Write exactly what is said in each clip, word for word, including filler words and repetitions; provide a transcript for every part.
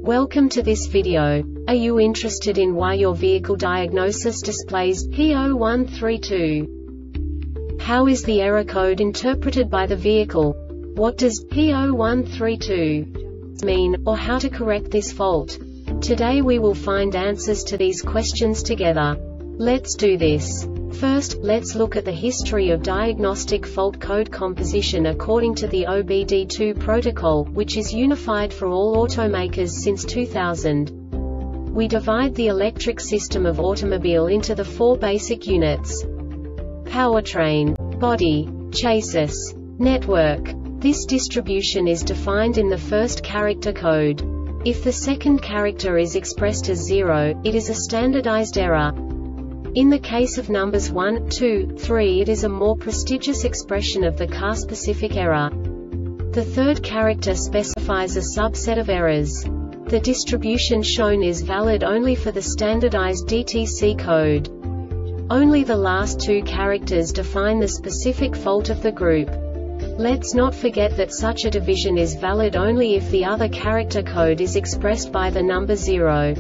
Welcome to this video. Are you interested in why your vehicle diagnosis displays P zero one three two? How is the error code interpreted by the vehicle? What does P zero one three two mean, or how to correct this fault? Today we will find answers to these questions together. Let's do this. First, let's look at the history of diagnostic fault code composition according to the O B D two protocol, which is unified for all automakers since two thousand. We divide the electric system of automobile into the four basic units: powertrain, body, chassis, network. This distribution is defined in the first character code. If the second character is expressed as zero, it is a standardized error. In the case of numbers one, two, three, it is a more prestigious expression of the car-specific error. The third character specifies a subset of errors. The distribution shown is valid only for the standardized D T C code. Only the last two characters define the specific fault of the group. Let's not forget that such a division is valid only if the other character code is expressed by the number zero.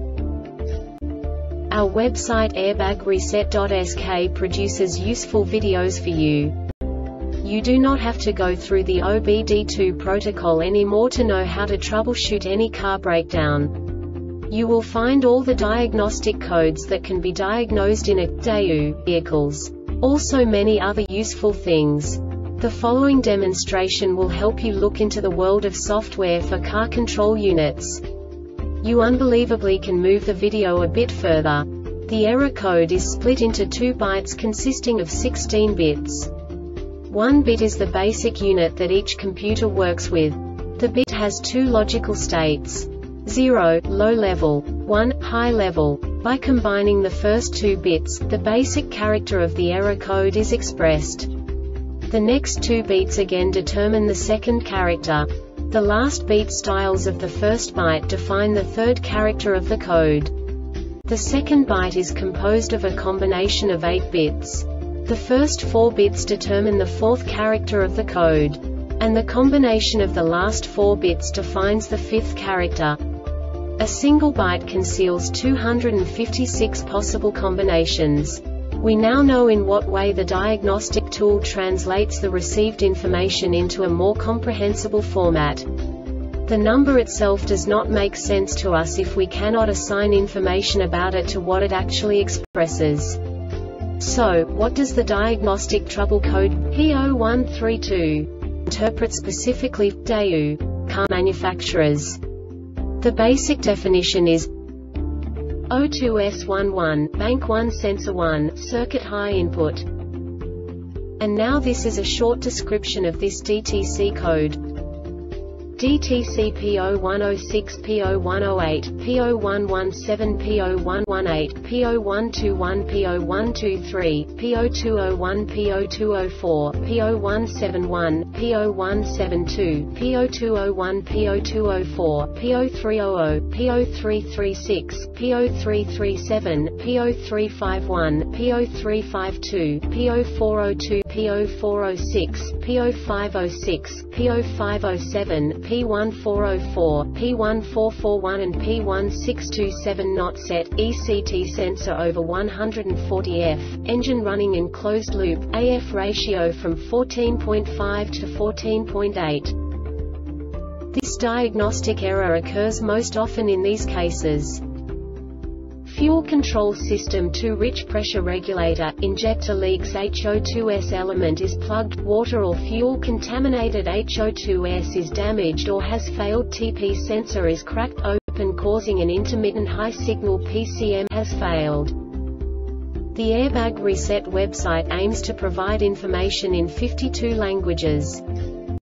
Our website airbag reset dot S K produces useful videos for you. You do not have to go through the O B D two protocol anymore to know how to troubleshoot any car breakdown. You will find all the diagnostic codes that can be diagnosed in a D A U vehicles. Also many other useful things. The following demonstration will help you look into the world of software for car control units. You unbelievably can move the video a bit further. The error code is split into two bytes consisting of sixteen bits. One bit is the basic unit that each computer works with. The bit has two logical states: zero, low level, one, high level. By combining the first two bits, the basic character of the error code is expressed. The next two bits again determine the second character. The last beat styles of the first byte define the third character of the code. The second byte is composed of a combination of eight bits. The first four bits determine the fourth character of the code. And the combination of the last four bits defines the fifth character. A single byte conceals two hundred fifty-six possible combinations. We now know in what way the diagnostic tool translates the received information into a more comprehensible format. The number itself does not make sense to us if we cannot assign information about it to what it actually expresses. So, what does the diagnostic trouble code P zero one three two interpret specifically for D A U car manufacturers? The basic definition is O two S one one, bank one sensor one, circuit high input. And now this is a short description of this D T C code. D T C P zero one zero six, P zero one zero eight, P zero one one seven, P zero one one eight, P zero one two one, P zero one two three, P zero two zero one, P zero two zero four, P zero one seven one, P zero one seven two, P zero two zero one, P zero two zero four, P zero three zero zero, P zero three three six, P zero three three seven, P zero three five one, P zero three five two, P zero four zero two, P zero four zero six, P zero five zero six, P zero five zero seven, P one four zero four, P one four four one and P one six two seven. Not set, E C T sensor over one hundred forty F, engine running in closed loop, A F ratio from fourteen point five to fourteen point eight. This diagnostic error occurs most often in these cases: fuel control system too rich, pressure regulator, injector leaks, H O two S element is plugged, water or fuel contaminated, H O two S is damaged or has failed, T P sensor is cracked open causing an intermittent high signal, P C M has failed. The Airbag Reset website aims to provide information in fifty-two languages.